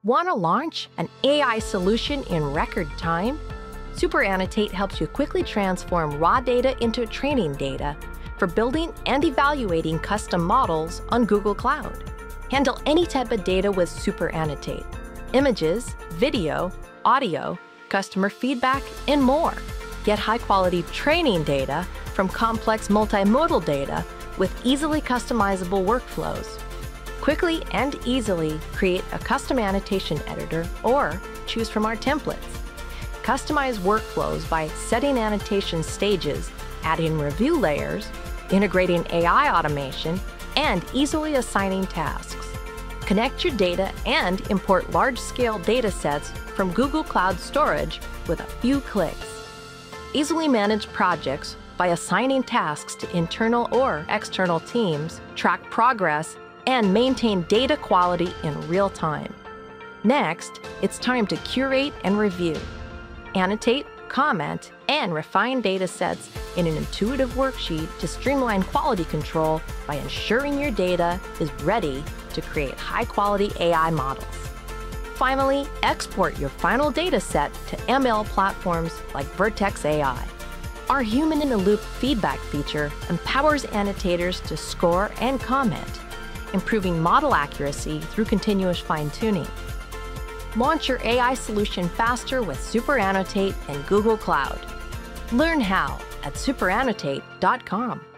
Want to launch an AI solution in record time? SuperAnnotate helps you quickly transform raw data into training data for building and evaluating custom models on Google Cloud. Handle any type of data with SuperAnnotate: images, video, audio, customer feedback, and more. Get high-quality training data from complex multimodal data with easily customizable workflows. Quickly and easily create a custom annotation editor or choose from our templates. Customize workflows by setting annotation stages, adding review layers, integrating AI automation, and easily assigning tasks. Connect your data and import large-scale data sets from Google Cloud Storage with a few clicks. Easily manage projects by assigning tasks to internal or external teams, track progress, and maintain data quality in real time. Next, it's time to curate and review. Annotate, comment, and refine data sets in an intuitive worksheet to streamline quality control by ensuring your data is ready to create high-quality AI models. Finally, export your final data set to ML platforms like Vertex AI. Our human-in-the-loop feedback feature empowers annotators to score and comment, improving model accuracy through continuous fine-tuning. Launch your AI solution faster with SuperAnnotate and Google Cloud. Learn how at superannotate.com.